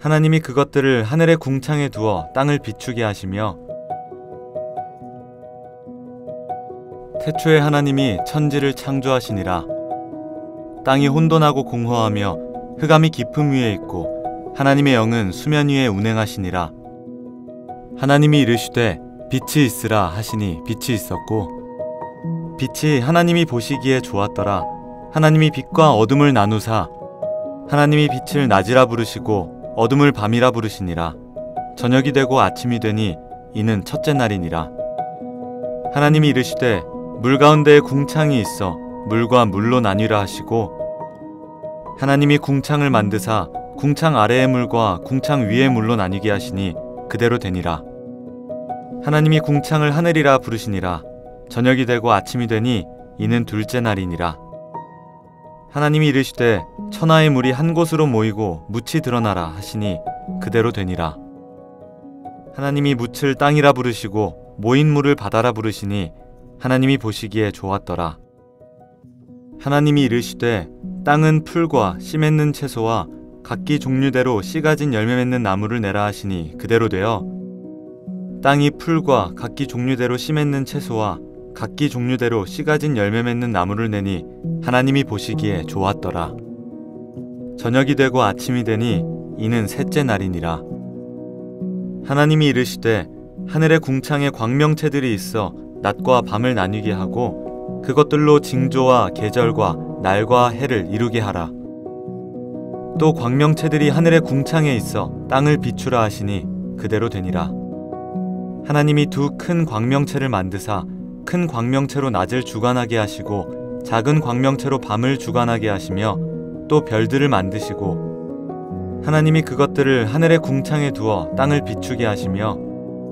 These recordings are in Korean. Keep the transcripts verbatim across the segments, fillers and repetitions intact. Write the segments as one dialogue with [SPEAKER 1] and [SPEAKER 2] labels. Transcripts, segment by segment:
[SPEAKER 1] 하나님이 그것들을 하늘의 궁창에 두어 땅을 비추게 하시며 태초에 하나님이 천지를 창조하시니라. 땅이 혼돈하고 공허하며 흑암이 깊음 위에 있고 하나님의 영은 수면 위에 운행하시니라. 하나님이 이르시되 빛이 있으라 하시니 빛이 있었고 빛이 하나님이 보시기에 좋았더라. 하나님이 빛과 어둠을 나누사 하나님이 빛을 낮이라 부르시고 어둠을 밤이라 부르시니라. 저녁이 되고 아침이 되니 이는 첫째 날이니라. 하나님이 이르시되 물 가운데에 궁창이 있어 물과 물로 나뉘라 하시고 하나님이 궁창을 만드사 궁창 아래의 물과 궁창 위의 물로 나뉘게 하시니 그대로 되니라. 하나님이 궁창을 하늘이라 부르시니라. 저녁이 되고 아침이 되니 이는 둘째 날이니라. 하나님이 이르시되 천하의 물이 한 곳으로 모이고 묻이 드러나라 하시니 그대로 되니라. 하나님이 묻을 땅이라 부르시고 모인 물을 바다라 부르시니 하나님이 보시기에 좋았더라. 하나님이 이르시되 땅은 풀과 씨 맺는 채소와 각기 종류대로 씨 가진 열매 맺는 나무를 내라 하시니 그대로 되어 땅이 풀과 각기 종류대로 씨 맺는 채소와 각기 종류대로 씨 가진 열매 맺는 나무를 내니 하나님이 보시기에 좋았더라. 저녁이 되고 아침이 되니 이는 셋째 날이니라. 하나님이 이르시되 하늘의 궁창에 광명체들이 있어 낮과 밤을 나뉘게 하고 그것들로 징조와 계절과 날과 해를 이루게 하라. 또 광명체들이 하늘의 궁창에 있어 땅을 비추라 하시니 그대로 되니라. 하나님이 두 큰 광명체를 만드사 큰 광명체로 낮을 주관하게 하시고 작은 광명체로 밤을 주관하게 하시며 또 별들을 만드시고 하나님이 그것들을 하늘의 궁창에 두어 땅을 비추게 하시며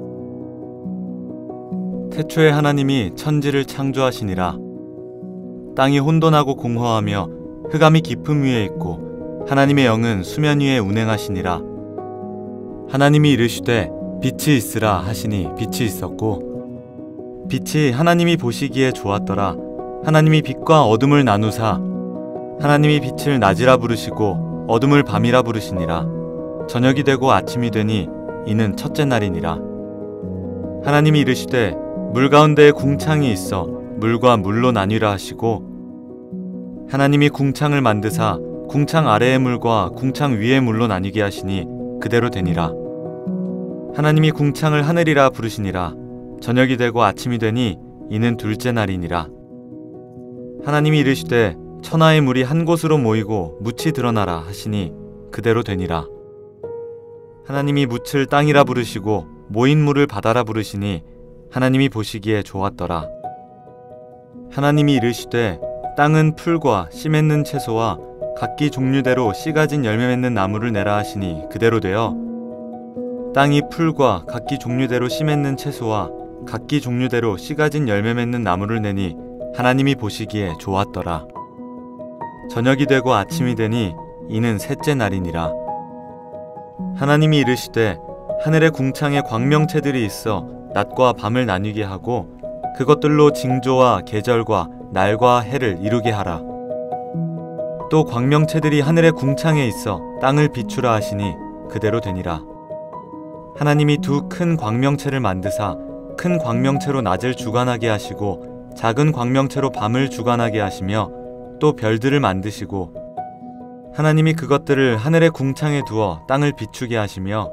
[SPEAKER 1] 태초에 하나님이 천지를 창조하시니라. 땅이 혼돈하고 공허하며 흑암이 깊음 위에 있고 하나님의 영은 수면 위에 운행하시니라. 하나님이 이르시되 빛이 있으라 하시니 빛이 있었고 빛이 하나님이 보시기에 좋았더라. 하나님이 빛과 어둠을 나누사 하나님이 빛을 낮이라 부르시고 어둠을 밤이라 부르시니라. 저녁이 되고 아침이 되니 이는 첫째 날이니라. 하나님이 이르시되 물 가운데에 궁창이 있어 물과 물로 나뉘라 하시고 하나님이 궁창을 만드사 궁창 아래의 물과 궁창 위의 물로 나뉘게 하시니 그대로 되니라. 하나님이 궁창을 하늘이라 부르시니라. 저녁이 되고 아침이 되니 이는 둘째 날이니라. 하나님이 이르시되 천하의 물이 한 곳으로 모이고 묻이 드러나라 하시니 그대로 되니라. 하나님이 묻을 땅이라 부르시고 모인 물을 바다라 부르시니 하나님이 보시기에 좋았더라. 하나님이 이르시되 땅은 풀과 씨 맺는 채소와 각기 종류대로 씨 가진 열매 맺는 나무를 내라 하시니 그대로 되어 땅이 풀과 각기 종류대로 씨 맺는 채소와 각기 종류대로 씨 가진 열매 맺는 나무를 내니 하나님이 보시기에 좋았더라. 저녁이 되고 아침이 되니 이는 셋째 날이니라. 하나님이 이르시되 하늘의 궁창에 광명체들이 있어 낮과 밤을 나뉘게 하고 그것들로 징조와 계절과 날과 해를 이루게 하라. 또 광명체들이 하늘의 궁창에 있어 땅을 비추라 하시니 그대로 되니라. 하나님이 두 큰 광명체를 만드사 큰 광명체로 낮을 주관하게 하시고 작은 광명체로 밤을 주관하게 하시며 또 별들을 만드시고 하나님이 그것들을 하늘의 궁창에 두어 땅을 비추게 하시며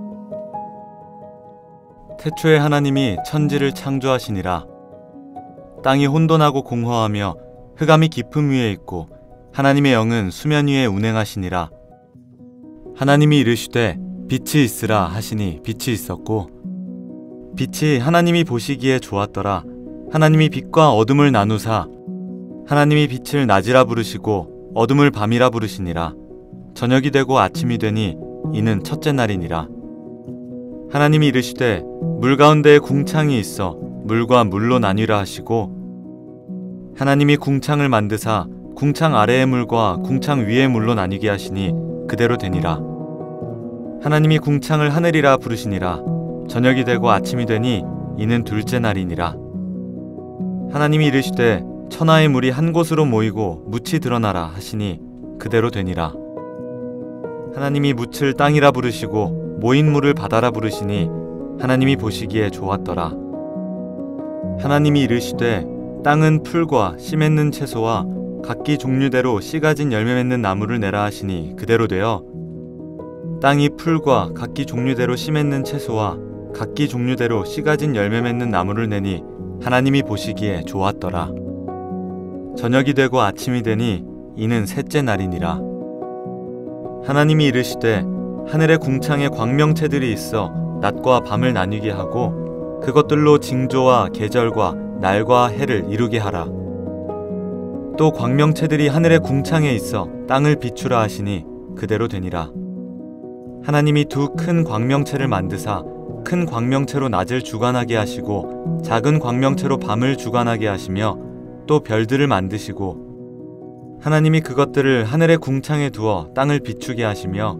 [SPEAKER 1] 태초에 하나님이 천지를 창조하시니라. 땅이 혼돈하고 공허하며 흑암이 깊음 위에 있고 하나님의 영은 수면 위에 운행하시니라. 하나님이 이르시되 빛이 있으라 하시니 빛이 있었고 빛이 하나님이 보시기에 좋았더라. 하나님이 빛과 어둠을 나누사 하나님이 빛을 낮이라 부르시고 어둠을 밤이라 부르시니라. 저녁이 되고 아침이 되니 이는 첫째 날이니라. 하나님이 이르시되 물 가운데에 궁창이 있어 물과 물로 나뉘라 하시고 하나님이 궁창을 만드사 궁창 아래의 물과 궁창 위의 물로 나뉘게 하시니 그대로 되니라. 하나님이 궁창을 하늘이라 부르시니라. 저녁이 되고 아침이 되니 이는 둘째 날이니라. 하나님이 이르시되 천하의 물이 한 곳으로 모이고 묻이 드러나라 하시니 그대로 되니라. 하나님이 묻을 땅이라 부르시고 모인 물을 바다라 부르시니 하나님이 보시기에 좋았더라. 하나님이 이르시되 땅은 풀과 씨 맺는 채소와 각기 종류대로 씨 가진 열매 맺는 나무를 내라 하시니 그대로 되어 땅이 풀과 각기 종류대로 씨 맺는 채소와 각기 종류대로 씨 가진 열매 맺는 나무를 내니 하나님이 보시기에 좋았더라. 저녁이 되고 아침이 되니 이는 셋째 날이니라. 하나님이 이르시되 하늘의 궁창에 광명체들이 있어 낮과 밤을 나뉘게 하고 그것들로 징조와 계절과 날과 해를 이루게 하라. 또 광명체들이 하늘의 궁창에 있어 땅을 비추라 하시니 그대로 되니라. 하나님이 두 큰 광명체를 만드사 큰 광명체로 낮을 주관하게 하시고 작은 광명체로 밤을 주관하게 하시며 또 별들을 만드시고 하나님이 그것들을 하늘의 궁창에 두어 땅을 비추게 하시며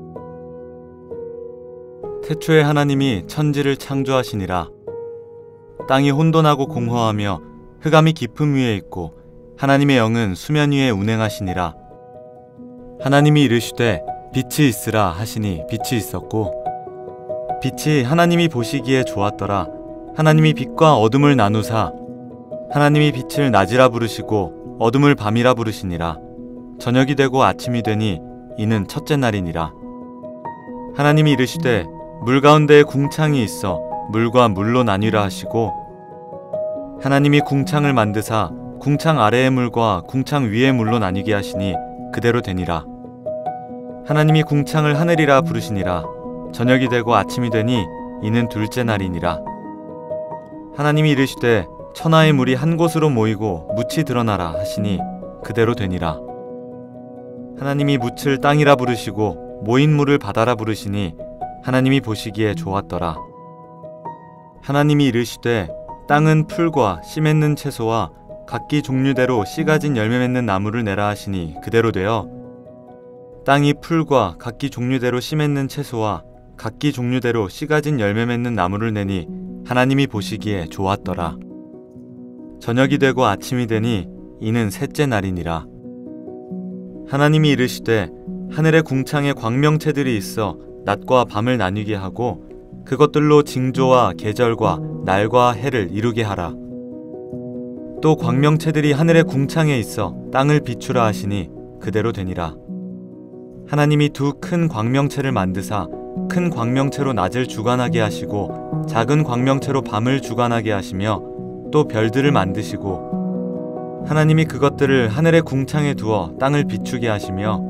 [SPEAKER 1] 태초에 하나님이 천지를 창조하시니라. 땅이 혼돈하고 공허하며 흑암이 깊음 위에 있고 하나님의 영은 수면 위에 운행하시니라. 하나님이 이르시되 빛이 있으라 하시니 빛이 있었고 빛이 하나님이 보시기에 좋았더라. 하나님이 빛과 어둠을 나누사 하나님이 빛을 낮이라 부르시고 어둠을 밤이라 부르시니라. 저녁이 되고 아침이 되니 이는 첫째 날이니라. 하나님이 이르시되 물 가운데에 궁창이 있어 물과 물로 나뉘라 하시고 하나님이 궁창을 만드사 궁창 아래의 물과 궁창 위의 물로 나뉘게 하시니 그대로 되니라. 하나님이 궁창을 하늘이라 부르시니라. 저녁이 되고 아침이 되니 이는 둘째 날이니라. 하나님이 이르시되 천하의 물이 한 곳으로 모이고 묻이 드러나라 하시니 그대로 되니라. 하나님이 묻을 땅이라 부르시고 모인 물을 바다라 부르시니 하나님이 보시기에 좋았더라. 하나님이 이르시되 땅은 풀과 씨 맺는 채소와 각기 종류대로 씨 가진 열매 맺는 나무를 내라 하시니 그대로 되어 땅이 풀과 각기 종류대로 씨 맺는 채소와 각기 종류대로 씨 가진 열매 맺는 나무를 내니 하나님이 보시기에 좋았더라. 저녁이 되고 아침이 되니 이는 셋째 날이니라. 하나님이 이르시되 하늘의 궁창에 광명체들이 있어 낮과 밤을 나뉘게 하고 그것들로 징조와 계절과 날과 해를 이루게 하라. 또 광명체들이 하늘의 궁창에 있어 땅을 비추라 하시니 그대로 되니라. 하나님이 두 큰 광명체를 만드사 큰 광명체로 낮을 주관하게 하시고 작은 광명체로 밤을 주관하게 하시며 또 별들을 만드시고 하나님이 그것들을 하늘의 궁창에 두어 땅을 비추게 하시며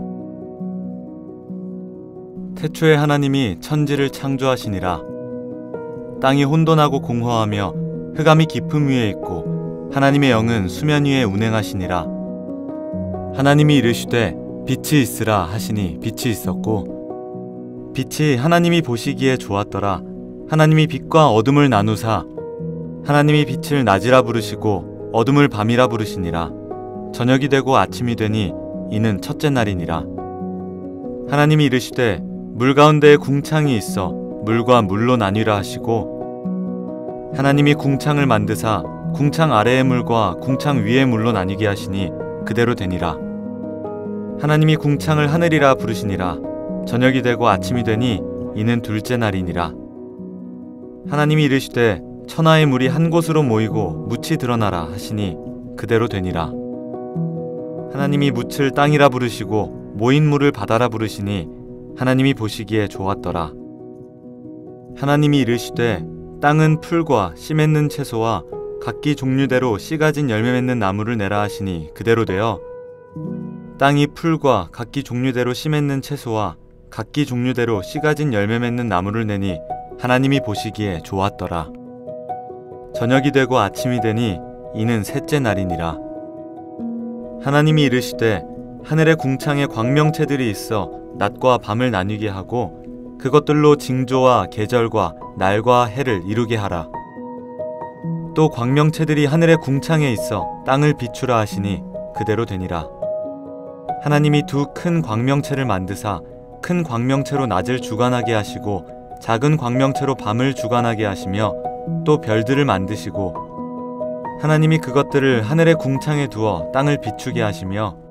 [SPEAKER 1] 태초에 하나님이 천지를 창조하시니라. 땅이 혼돈하고 공허하며 흑암이 깊음 위에 있고 하나님의 영은 수면 위에 운행하시니라. 하나님이 이르시되 빛이 있으라 하시니 빛이 있었고 빛이 하나님이 보시기에 좋았더라. 하나님이 빛과 어둠을 나누사 하나님이 빛을 낮이라 부르시고 어둠을 밤이라 부르시니라. 저녁이 되고 아침이 되니 이는 첫째 날이니라. 하나님이 이르시되 물 가운데에 궁창이 있어 물과 물로 나뉘라 하시고 하나님이 궁창을 만드사 궁창 아래의 물과 궁창 위의 물로 나뉘게 하시니 그대로 되니라. 하나님이 궁창을 하늘이라 부르시니라. 저녁이 되고 아침이 되니 이는 둘째 날이니라. 하나님이 이르시되 천하의 물이 한 곳으로 모이고 묻이 드러나라 하시니 그대로 되니라. 하나님이 묻을 땅이라 부르시고 모인 물을 바다라 부르시니 하나님이 보시기에 좋았더라. 하나님이 이르시되 땅은 풀과 씨 맺는 채소와 각기 종류대로 씨 가진 열매 맺는 나무를 내라 하시니 그대로 되어 땅이 풀과 각기 종류대로 씨 맺는 채소와 각기 종류대로 씨 가진 열매 맺는 나무를 내니 하나님이 보시기에 좋았더라. 저녁이 되고 아침이 되니 이는 셋째 날이니라. 하나님이 이르시되 하늘의 궁창에 광명체들이 있어 낮과 밤을 나뉘게 하고 그것들로 징조와 계절과 날과 해를 이루게 하라. 또 광명체들이 하늘의 궁창에 있어 땅을 비추라 하시니 그대로 되니라. 하나님이 두 큰 광명체를 만드사 큰 광명체로 낮을 주관하게 하시고 작은 광명체로 밤을 주관하게 하시며 또 별들을 만드시고 하나님이 그것들을 하늘의 궁창에 두어 땅을 비추게 하시며